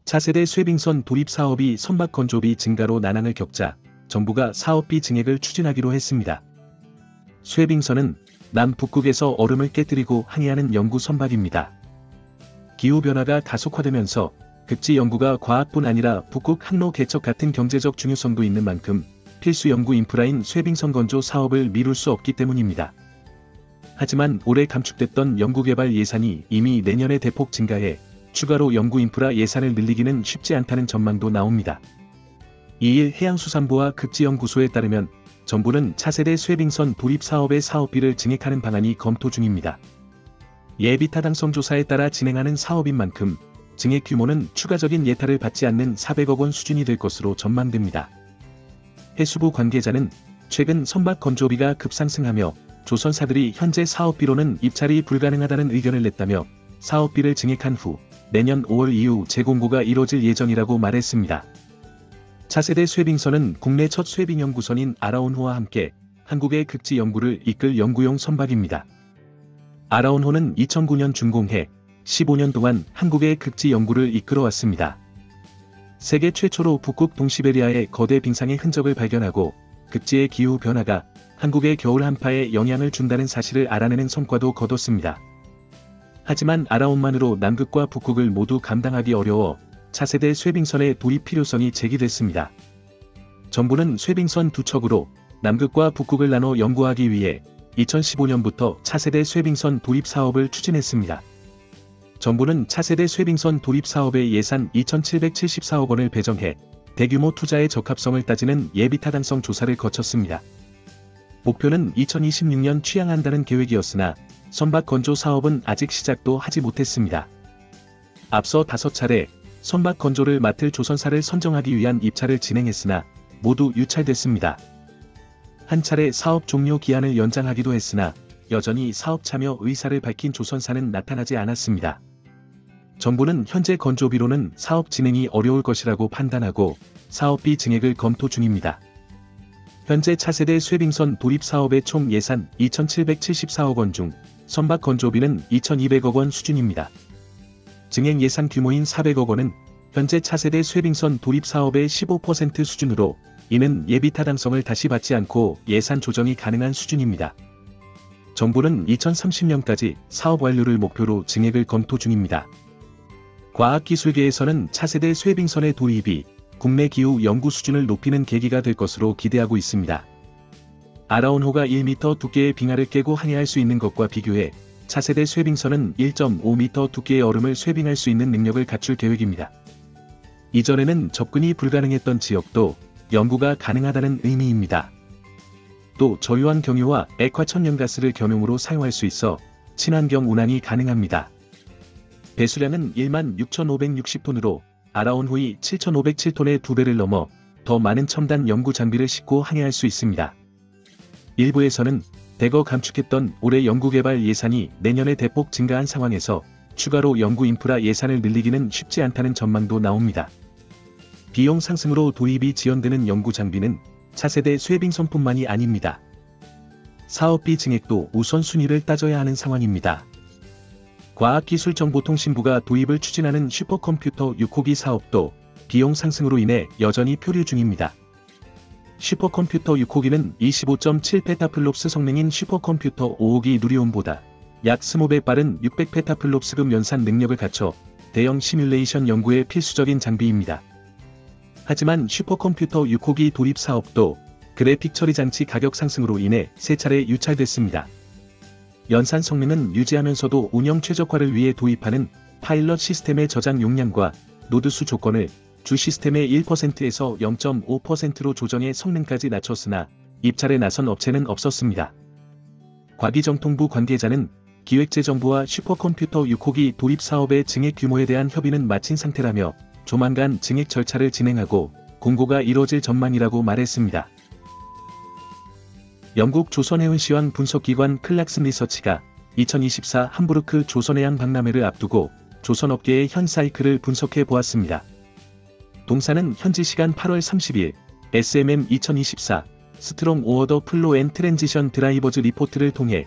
차세대 쇠빙선 도입 사업이 선박 건조비 증가로 난항을 겪자 정부가 사업비 증액을 추진하기로 했습니다. 쇠빙선은 남북극에서 얼음을 깨뜨리고 항해하는 연구 선박입니다. 기후변화가 가속화되면서 극지 연구가 과학뿐 아니라 북극 항로 개척 같은 경제적 중요성도 있는 만큼 필수 연구 인프라인 쇠빙선 건조 사업을 미룰 수 없기 때문입니다. 하지만 올해 감축됐던 연구개발 예산이 이미 내년에 대폭 증가해 추가로 연구 인프라 예산을 늘리기는 쉽지 않다는 전망도 나옵니다. 이일 해양수산부와 극지연구소에 따르면 정부는 차세대 쇠빙선 도입 사업의 사업비를 증액하는 방안이 검토 중입니다. 예비 타당성 조사에 따라 진행하는 사업인 만큼 증액 규모는 추가적인 예타를 받지 않는 400억 원 수준이 될 것으로 전망됩니다. 해수부 관계자는 최근 선박 건조비가 급상승하며 조선사들이 현재 사업비로는 입찰이 불가능하다는 의견을 냈다며 사업비를 증액한 후 내년 5월 이후 재공고가 이뤄질 예정이라고 말했습니다. 차세대 쇠빙선은 국내 첫 쇠빙 연구선인 아라온호와 함께 한국의 극지 연구를 이끌 연구용 선박입니다. 아라온호는 2009년 준공해 15년 동안 한국의 극지 연구를 이끌어왔습니다. 세계 최초로 북극 동시베리아의 거대 빙상의 흔적을 발견하고 극지의 기후 변화가 한국의 겨울 한파에 영향을 준다는 사실을 알아내는 성과도 거뒀습니다. 하지만 아라온만으로 남극과 북극을 모두 감당하기 어려워 차세대 쇠빙선의 도입 필요성이 제기됐습니다. 정부는 쇠빙선 두 척으로 남극과 북극을 나눠 연구하기 위해 2015년부터 차세대 쇠빙선 도입 사업을 추진했습니다. 정부는 차세대 쇠빙선 도입 사업의 예산 2,774억 원을 배정해 대규모 투자의 적합성을 따지는 예비타당성 조사를 거쳤습니다. 목표는 2026년 취항한다는 계획이었으나 선박 건조 사업은 아직 시작도 하지 못했습니다. 앞서 5차례 선박 건조를 맡을 조선사를 선정하기 위한 입찰을 진행했으나 모두 유찰됐습니다. 한 차례 사업 종료 기한을 연장하기도 했으나 여전히 사업 참여 의사를 밝힌 조선사는 나타나지 않았습니다. 정부는 현재 건조비로는 사업 진행이 어려울 것이라고 판단하고 사업비 증액을 검토 중입니다. 현재 차세대 쇠빙선 도입 사업의 총 예산 2,774억 원 중 선박 건조비는 2,200억 원 수준입니다. 증액 예산 규모인 400억 원은 현재 차세대 쇠빙선 도입 사업의 15% 수준으로 이는 예비 타당성을 다시 받지 않고 예산 조정이 가능한 수준입니다. 정부는 2030년까지 사업 완료를 목표로 증액을 검토 중입니다. 과학기술계에서는 차세대 쇠빙선의 도입이 국내 기후 연구 수준을 높이는 계기가 될 것으로 기대하고 있습니다. 아라온호가 1m 두께의 빙하를 깨고 항해할 수 있는 것과 비교해 차세대 쇠빙선은 1.5m 두께의 얼음을 쇠빙할 수 있는 능력을 갖출 계획입니다. 이전에는 접근이 불가능했던 지역도 연구가 가능하다는 의미입니다. 또 저유한 경유와 액화 천연가스를 겸용으로 사용할 수 있어 친환경 운항이 가능합니다. 배수량은 16,560톤으로 아라온호의 7,507톤의 2배를 넘어 더 많은 첨단 연구 장비를 싣고 항해할 수 있습니다. 일부에서는 대거 감축했던 올해 연구개발 예산이 내년에 대폭 증가한 상황에서 추가로 연구 인프라 예산을 늘리기는 쉽지 않다는 전망도 나옵니다. 비용 상승으로 도입이 지연되는 연구 장비는 차세대 쇠빙선뿐만이 아닙니다. 사업비 증액도 우선순위를 따져야 하는 상황입니다. 과학기술정보통신부가 도입을 추진하는 슈퍼컴퓨터 6호기 사업도 비용 상승으로 인해 여전히 표류 중입니다. 슈퍼컴퓨터 6호기는 25.7페타플롭스 성능인 슈퍼컴퓨터 5호기 누리온보다 약 20배 빠른 600페타플롭스급 연산 능력을 갖춰 대형 시뮬레이션 연구에 필수적인 장비입니다. 하지만 슈퍼컴퓨터 6호기 도입 사업도 그래픽 처리 장치 가격 상승으로 인해 3차례 유찰됐습니다. 연산 성능은 유지하면서도 운영 최적화를 위해 도입하는 파일럿 시스템의 저장 용량과 노드 수 조건을 주 시스템의 1%에서 0.5%로 조정해 성능까지 낮췄으나 입찰에 나선 업체는 없었습니다. 과기정통부 관계자는 기획재정부와 슈퍼컴퓨터 6호기 도입 사업의 증액 규모에 대한 협의는 마친 상태라며 조만간 증액 절차를 진행하고 공고가 이뤄질 전망이라고 말했습니다. 영국 조선해운시황 분석기관 클락슨 리서치가 2024 함부르크 조선해양 박람회를 앞두고 조선업계의 현 사이클을 분석해 보았습니다. 동사는 현지 시간 8월 30일 SMM 2024 스트롱 오어더 플로 앤 트랜지션 드라이버즈 리포트를 통해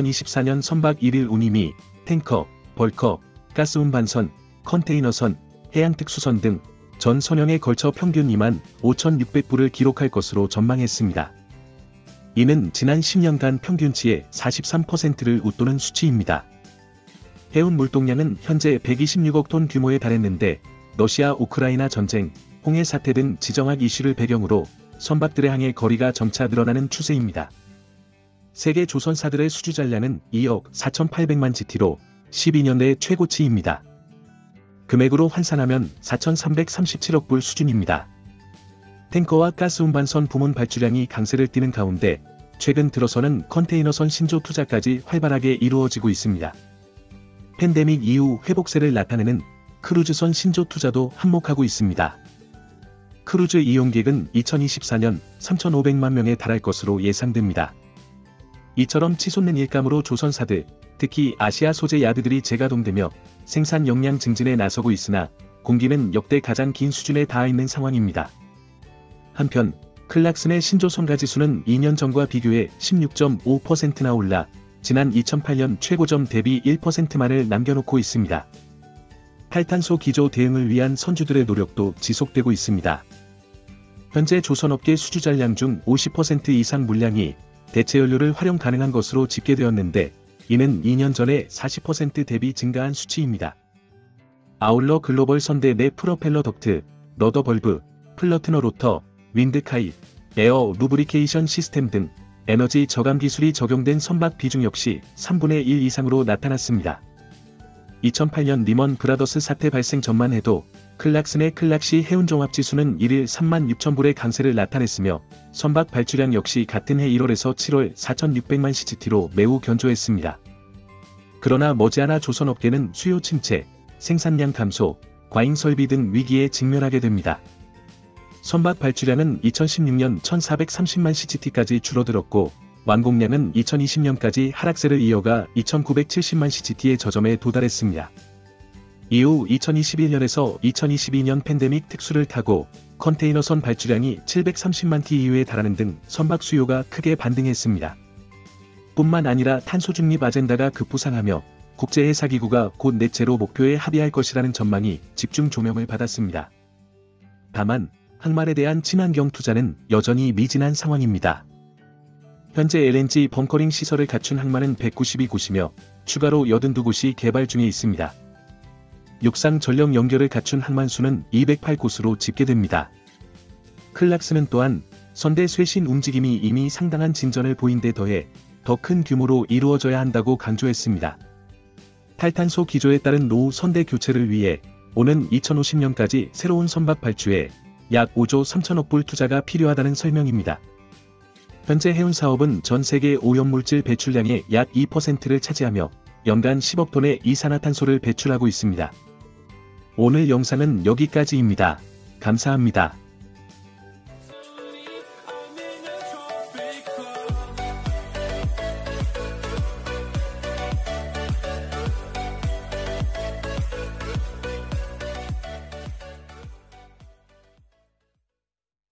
2024년 선박 1일 운임이 탱커, 벌커, 가스 운반선, 컨테이너선, 해양특수선 등 전 선형에 걸쳐 평균 25,600불을 기록할 것으로 전망했습니다. 이는 지난 10년간 평균치의 43%를 웃도는 수치입니다. 해운 물동량은 현재 126억 톤 규모에 달했는데 러시아 우크라이나 전쟁, 홍해 사태 등 지정학 이슈를 배경으로 선박들의 항해 거리가 점차 늘어나는 추세입니다. 세계 조선사들의 수주 잔량은 2억 4,800만 GT로 12년 내 최고치입니다. 금액으로 환산하면 4,337억 불 수준입니다. 탱커와 가스 운반선 부문 발주량이 강세를 띠는 가운데 최근 들어서는 컨테이너선 신조 투자까지 활발하게 이루어지고 있습니다. 팬데믹 이후 회복세를 나타내는 크루즈선 신조 투자도 한몫하고 있습니다. 크루즈 이용객은 2024년 3,500만 명에 달할 것으로 예상됩니다. 이처럼 치솟는 일감으로 조선사들, 특히 아시아 소재 야드들이 재가동되며 생산 역량 증진에 나서고 있으나 공기는 역대 가장 긴 수준에 닿아 있는 상황입니다. 한편 클락슨의 신조 선가지수는 2년 전과 비교해 16.5%나 올라 지난 2008년 최고점 대비 1%만을 남겨놓고 있습니다. 탈탄소 기조 대응을 위한 선주들의 노력도 지속되고 있습니다. 현재 조선업계 수주 잔량 중 50% 이상 물량이 대체 연료를 활용 가능한 것으로 집계되었는데 이는 2년 전에 40% 대비 증가한 수치입니다. 아울러 글로벌 선대 내 프로펠러 덕트, 러더 벌브, 플러트너 로터, 윈드 카이, 에어 루브리케이션 시스템 등 에너지 저감 기술이 적용된 선박 비중 역시 3분의 1 이상으로 나타났습니다. 2008년 리먼 브라더스 사태 발생 전만 해도 클락슨의 클락시 해운종합지수는 1일 36,000불의 강세를 나타냈으며 선박 발주량 역시 같은 해 1월에서 7월 4,600만 CGT로 매우 견조했습니다. 그러나 머지않아 조선업계는 수요 침체, 생산량 감소, 과잉 설비 등 위기에 직면하게 됩니다. 선박 발주량은 2016년 1,430만 CGT까지 줄어들었고 완공량은 2020년까지 하락세를 이어가 2,970만 CGT의 저점에 도달했습니다. 이후 2021년에서 2022년 팬데믹 특수를 타고 컨테이너선 발주량이 730만 TEU에 달하는 등 선박 수요가 크게 반등했습니다. 뿐만 아니라 탄소 중립 아젠다가 급부상하며 국제해사기구가 곧 넷제로 목표에 합의할 것이라는 전망이 집중 조명을 받았습니다. 다만 항만에 대한 친환경 투자는 여전히 미진한 상황입니다. 현재 LNG 벙커링 시설을 갖춘 항만은 192곳이며 추가로 82곳이 개발 중에 있습니다. 육상 전력 연결을 갖춘 항만 수는 208곳으로 집계됩니다. 클락슨은 또한 선대 쇄신 움직임이 이미 상당한 진전을 보인 데 더해 더 큰 규모로 이루어져야 한다고 강조했습니다. 탈탄소 기조에 따른 노후 선대 교체를 위해 오는 2050년까지 새로운 선박 발주에 약 5조 3천억 불 투자가 필요하다는 설명입니다. 현재 해운 사업은 전 세계 오염물질 배출량의 약 2%를 차지하며 연간 10억 톤의 이산화탄소를 배출하고 있습니다. 오늘 영상은 여기까지입니다. 감사합니다.